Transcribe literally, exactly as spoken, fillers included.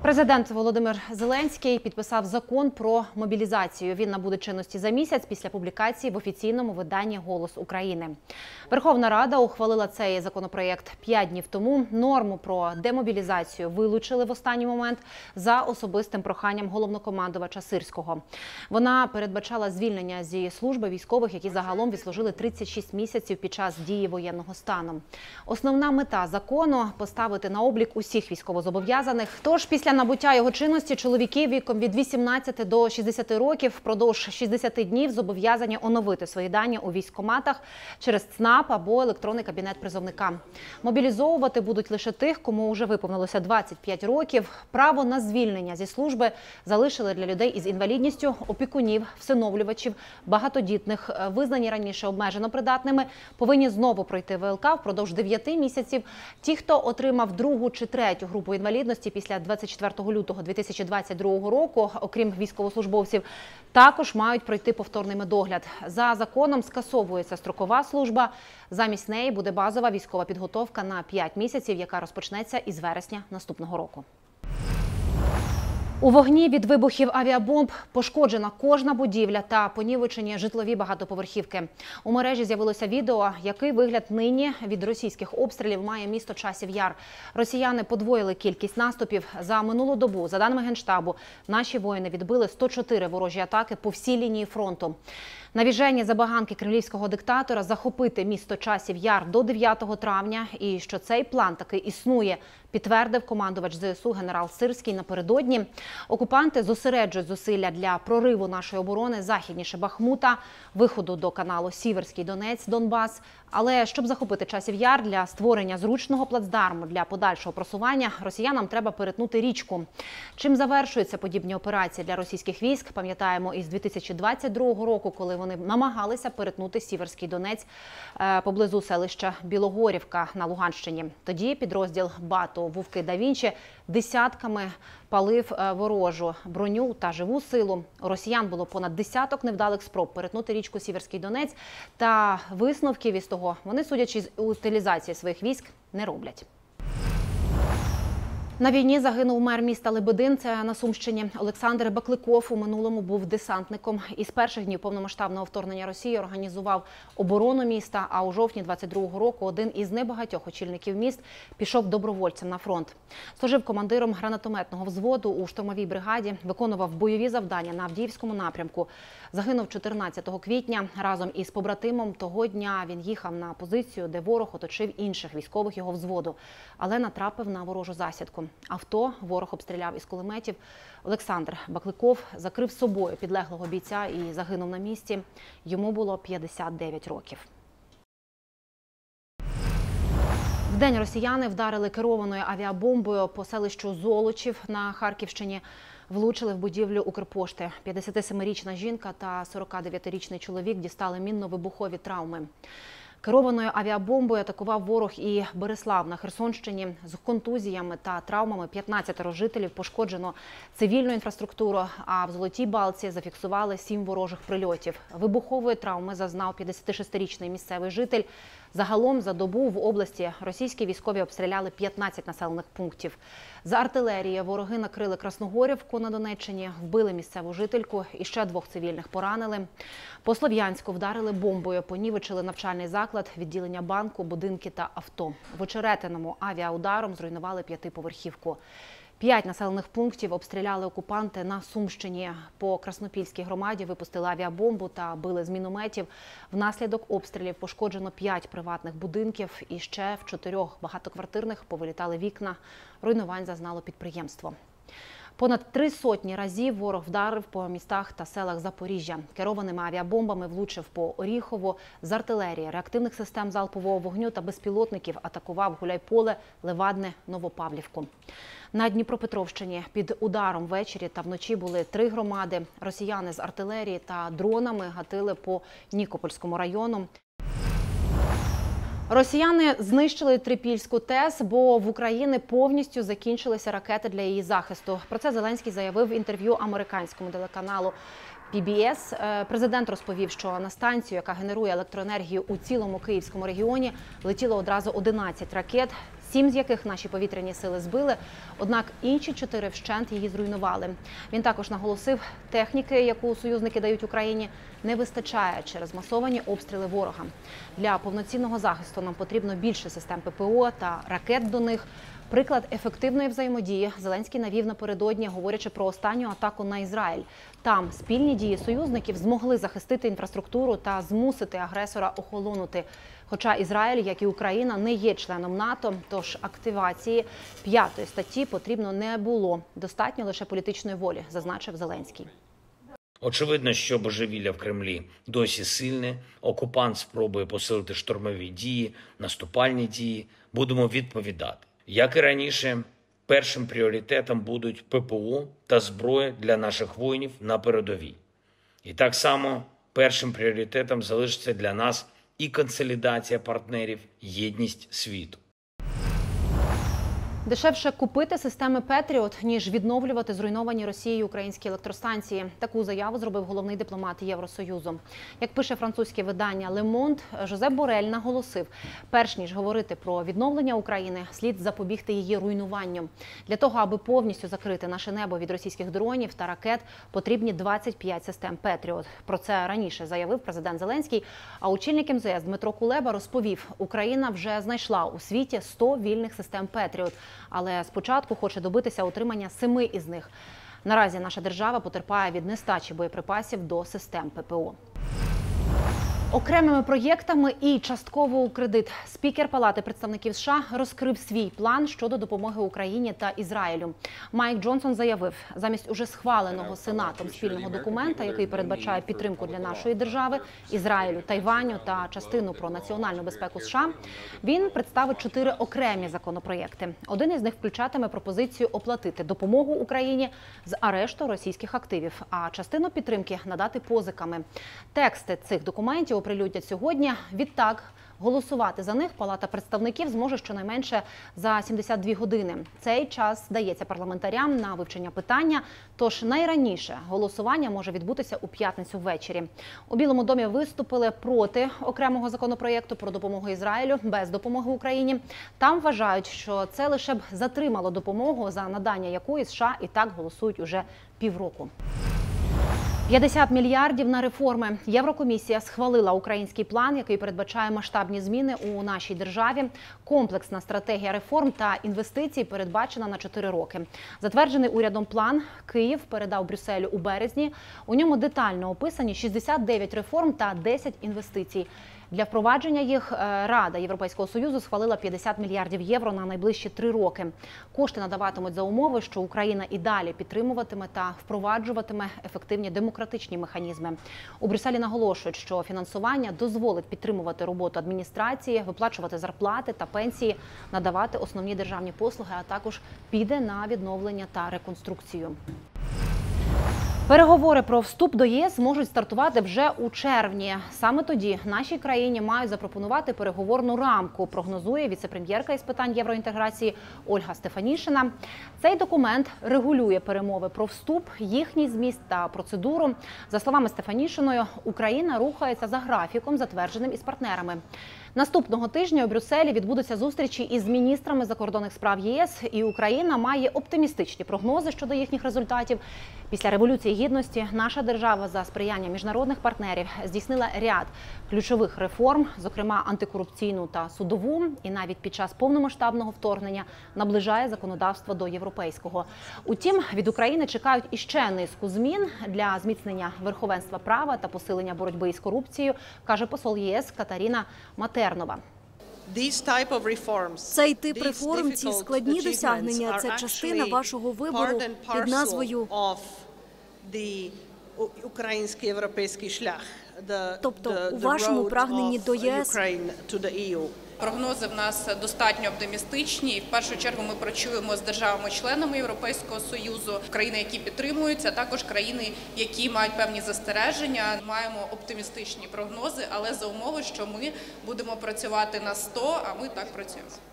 Президент Володимир Зеленський підписав закон про мобілізацію. Він набуде чинності за місяць після публікації в офіційному виданні «Голос України». Верховна Рада ухвалила цей законопроєкт п'ять днів тому. Норму про демобілізацію вилучили в останній момент за особистим проханням головнокомандувача Сирського. Вона передбачала звільнення зі служби військових, які загалом відслужили тридцять шість місяців під час дії воєнного стану. Основна мета закону – поставити на облік усіх військовозобов'язаних. Тож після набуття його чинності чоловіки віком від вісімнадцяти до шістдесяти років впродовж шістдесяти днів зобов'язані оновити свої дані у військкоматах через ЦНАП або електронний кабінет призовника. Мобілізовувати будуть лише тих, кому вже виповнилося двадцять п'ять років. Право на звільнення зі служби залишили для людей із інвалідністю, опікунів, всиновлювачів, багатодітних, визнані раніше обмежено придатними, повинні знову пройти ВЛК впродовж дев'яти місяців. Ті, хто отримав другу чи третю групу інвалідності після двадцять четвертого лютого дві тисячі двадцять другого року, окрім військовослужбовців, також мають пройти повторний медогляд. За законом скасовується строкова служба. Замість неї буде базова військова підготовка на п'ять місяців, яка розпочнеться із вересня наступного року. У вогні від вибухів авіабомб пошкоджена кожна будівля та понівечені житлові багатоповерхівки. У мережі з'явилося відео, який вигляд нині від російських обстрілів має місто Часів Яр. Росіяни подвоїли кількість наступів. За минулу добу, за даними Генштабу, наші воїни відбили сто чотири ворожі атаки по всій лінії фронту. Навіжені забаганки кремлівського диктатора захопити місто Часів Яр до дев'ятого травня і що цей план таки існує, підтвердив командувач ЗСУ генерал Сирський напередодні. Окупанти зосереджують зусилля для прориву нашої оборони західніше Бахмута, виходу до каналу Сіверський Донець-Донбас. Але щоб захопити Часів Яр, для створення зручного плацдарму для подальшого просування, росіянам треба перетнути річку. Чим завершуються подібні операції для російських військ, пам'ятаємо із дві тисячі двадцять другого року, коли вони намагалися перетнути Сіверський Донець поблизу селища Білогорівка на Луганщині. Тоді підрозділ БАТу «Вовки-да-Вінчі» десятками палив ворожу броню та живу силу. У росіян було понад десяток невдалих спроб перетнути річку Сіверський Донець, та висновків із того вони, судячи з утилізації своїх військ, не роблять. На війні загинув мер міста Лебедин, це на Сумщині. Олександр Бакликов у минулому був десантником. Із перших днів повномасштабного вторгнення Росії організував оборону міста, а у жовтні двадцять другого року один із небагатьох очільників міст пішов добровольцем на фронт. Служив командиром гранатометного взводу у штурмовій бригаді, виконував бойові завдання на Авдіївському напрямку. Загинув чотирнадцятого квітня. Разом із побратимом того дня він їхав на позицію, де ворог оточив інших військових його взводу, але натрапив на ворожу засідку. Авто ворог обстріляв із кулеметів. Олександр Бакликов закрив собою підлеглого бійця і загинув на місці. Йому було п'ятдесят дев'ять років. Вдень росіяни вдарили керованою авіабомбою по селищу Золочів на Харківщині. Влучили в будівлю Укрпошти. п'ятдесятисемирічна жінка та сорокадев'ятирічний чоловік дістали мінно-вибухові травми. Керованою авіабомбою атакував ворог і Берислав на Херсонщині. З контузіями та травмами п'ятнадцятеро жителів пошкоджено цивільну інфраструктуру, а в Золотій Балці зафіксували сім ворожих прильотів. Вибухової травми зазнав п'ятдесятишестирічний місцевий житель. Загалом за добу в області російські військові обстріляли п'ятнадцять населених пунктів. З артилерії вороги накрили Красногорівку на Донеччині, вбили місцеву жительку і ще двох цивільних поранили. По Слов'янську вдарили бомбою, понівечили навчальний заклад, відділення банку, будинки та авто. В Очеретиному авіаударом зруйнували п'ятиповерхівку. П'ять населених пунктів обстріляли окупанти на Сумщині. По Краснопільській громаді випустили авіабомбу та били з мінометів. Внаслідок обстрілів пошкоджено п'ять приватних будинків і ще в чотирьох багатоквартирних повилітали вікна. Руйнувань зазнало підприємство. Понад три сотні разів ворог вдарив по містах та селах Запоріжжя. Керованими авіабомбами влучив по Оріхову, з артилерії, реактивних систем залпового вогню та безпілотників атакував Гуляйполе, Левадне, Новопавлівку. На Дніпропетровщині під ударом ввечері та вночі були три громади. Росіяни з артилерії та дронами гатили по Нікопольському району. Росіяни знищили Трипільську ТЕС, бо в Україні повністю закінчилися ракети для її захисту. Про це Зеленський заявив в інтерв'ю американському телеканалу пі бі ес. Президент розповів, що на станцію, яка генерує електроенергію у цілому Київському регіоні, летіло одразу одинадцять ракет. сім з яких наші повітряні сили збили, однак інші чотири вщент її зруйнували. Він також наголосив, техніки, яку союзники дають Україні, не вистачає через масовані обстріли ворога. Для повноцінного захисту нам потрібно більше систем ППО та ракет до них. Приклад ефективної взаємодії Зеленський навів напередодні, говорячи про останню атаку на Ізраїль. Там спільні дії союзників змогли захистити інфраструктуру та змусити агресора охолонути. Хоча Ізраїль, як і Україна, не є членом НАТО, тож активації п'ятої статті потрібно не було. Достатньо лише політичної волі, зазначив Зеленський. Очевидно, що божевілля в Кремлі досі сильне, окупант спробує посилити штурмові дії, наступальні дії. Будемо відповідати. Як і раніше, першим пріоритетом будуть ППО та зброя для наших воїнів на передовій. І так само першим пріоритетом залишиться для нас і консолідація партнерів, єдність світу. Дешевше купити системи «Петріот», ніж відновлювати зруйновані Росією українські електростанції. Таку заяву зробив головний дипломат Євросоюзу. Як пише французьке видання «Ле Монд», Жозеп Борель наголосив, перш ніж говорити про відновлення України, слід запобігти її руйнуванню. Для того, аби повністю закрити наше небо від російських дронів та ракет, потрібні двадцять п'ять систем «Петріот». Про це раніше заявив президент Зеленський, а очільник ем зе ес Дмитро Кулеба розповів, Україна вже знайшла у світі сто вільних систем «Петріот», але спочатку хоче добитися отримання семи із них. Наразі наша держава потерпає від нестачі боєприпасів до систем ППО. Окремими проєктами і частково у кредит спікер Палати представників США розкрив свій план щодо допомоги Україні та Ізраїлю. Майк Джонсон заявив, замість уже схваленого Сенатом спільного документа, який передбачає підтримку для нашої держави, Ізраїлю, Тайваню та частину про національну безпеку США, він представить чотири окремі законопроєкти. Один із них включатиме пропозицію оплатити допомогу Україні з арешту російських активів, а частину підтримки надати позиками. Тексти цих документів оприлюднять сьогодні. Відтак, голосувати за них Палата представників зможе щонайменше за сімдесят дві години. Цей час дається парламентарям на вивчення питання, тож найраніше голосування може відбутися у п'ятницю ввечері. У Білому домі виступили проти окремого законопроєкту про допомогу Ізраїлю без допомоги Україні. Там вважають, що це лише б затримало допомогу, за надання якої США і так голосують уже півроку. п'ятдесят мільярдів на реформи. Єврокомісія схвалила український план, який передбачає масштабні зміни у нашій державі. Комплексна стратегія реформ та інвестицій передбачена на чотири роки. Затверджений урядом план Київ передав Брюсселю у березні. У ньому детально описані шістдесят дев'ять реформ та десять інвестицій. Для впровадження їх Рада Європейського Союзу схвалила п'ятдесят мільярдів євро на найближчі три роки. Кошти надаватимуть за умови, що Україна і далі підтримуватиме та впроваджуватиме ефективні демократичні механізми. У Брюсселі наголошують, що фінансування дозволить підтримувати роботу адміністрації, виплачувати зарплати та пенсії, надавати основні державні послуги, а також піде на відновлення та реконструкцію. Переговори про вступ до ЄС можуть стартувати вже у червні. Саме тоді нашій країні мають запропонувати переговорну рамку, прогнозує віце-прем'єрка із питань євроінтеграції Ольга Стефанішина. Цей документ регулює перемови про вступ, їхній зміст та процедуру. За словами Стефанішиної, Україна рухається за графіком, затвердженим із партнерами. Наступного тижня у Брюсселі відбудуться зустрічі із міністрами закордонних справ ЄС, і Україна має оптимістичні прогнози щодо їхніх результатів. Після Революції Гідності наша держава за сприяння міжнародних партнерів здійснила ряд ключових реформ, зокрема антикорупційну та судову, і навіть під час повномасштабного вторгнення наближає законодавство до європейського. Утім, від України чекають іще низку змін для зміцнення верховенства права та посилення боротьби із корупцією, каже посол ЄС Катаріна Матернова. Цей тип реформ, ці складні досягнення – це частина вашого вибору під назвою «Український європейський шлях». Тобто у вашому прагненні до ЄС. Прогнози в нас достатньо оптимістичні. І в першу чергу ми працюємо з державами-членами Європейського Союзу, країни, які підтримуються, а також країни, які мають певні застереження. Маємо оптимістичні прогнози, але за умови, що ми будемо працювати на сто, а ми так працюємо.